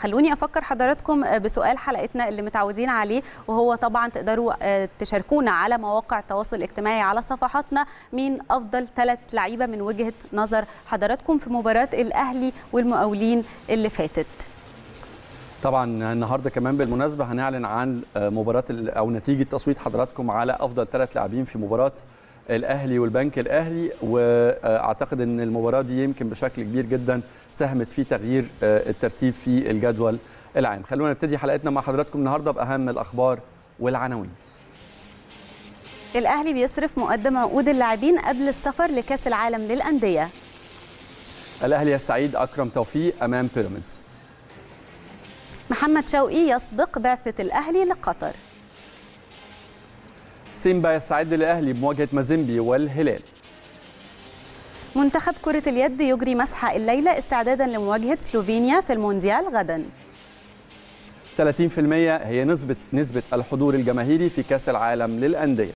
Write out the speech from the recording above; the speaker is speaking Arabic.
خلوني أفكر حضراتكم بسؤال حلقتنا اللي متعودين عليه، وهو طبعا تقدروا تشاركونا على مواقع التواصل الاجتماعي على صفحاتنا. مين أفضل 3 لعيبة من وجهة نظر حضراتكم في مباراة الأهلي والمقاولين اللي فاتت؟ طبعا النهارده كمان بالمناسبة هنعلن عن مباراة أو نتيجة تصويت حضراتكم على أفضل 3 لاعبين في مباراة الأهلي والبنك الأهلي، وأعتقد أن المباراة دي يمكن بشكل كبير جدا ساهمت في تغيير الترتيب في الجدول العام. خلونا نبتدي حلقتنا مع حضراتكم النهارده بأهم الأخبار والعناوين. الأهلي بيصرف مقدم عقود اللاعبين قبل السفر لكأس العالم للأندية. الأهلي يستعيد أكرم توفيق أمام بيراميدز. محمد شوقي يسبق بعثة الأهلي لقطر. سيمبا يستعد للأهلي بمواجهة مازيمبي والهلال. منتخب كرة اليد يجري مسحة الليلة استعدادا لمواجهة سلوفينيا في المونديال غدا. 30% هي نسبة الحضور الجماهيري في كأس العالم للأندية.